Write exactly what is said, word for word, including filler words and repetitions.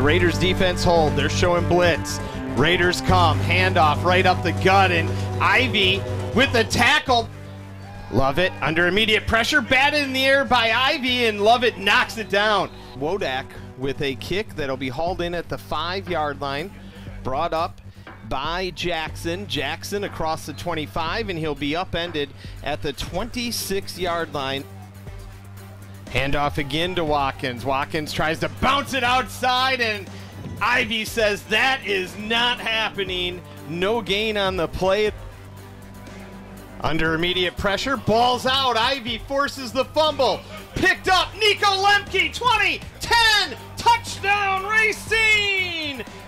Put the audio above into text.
the Raiders defense hold. They're showing blitz. Raiders come, handoff right up the gut, and Ivy with the tackle. Lovett under immediate pressure, batted in the air by Ivy, and Lovett knocks it down. Wodak with a kick that'll be hauled in at the five-yard line, brought up by Jackson. Jackson across the twenty-five, and he'll be upended at the twenty-six-yard line. Handoff again to Watkins. Watkins tries to bounce it outside, and Ivy says that is not happening. No gain on the play. Under immediate pressure, ball's out. Ivy forces the fumble. Picked up, Nico Lemke, twenty, ten, touchdown Racine!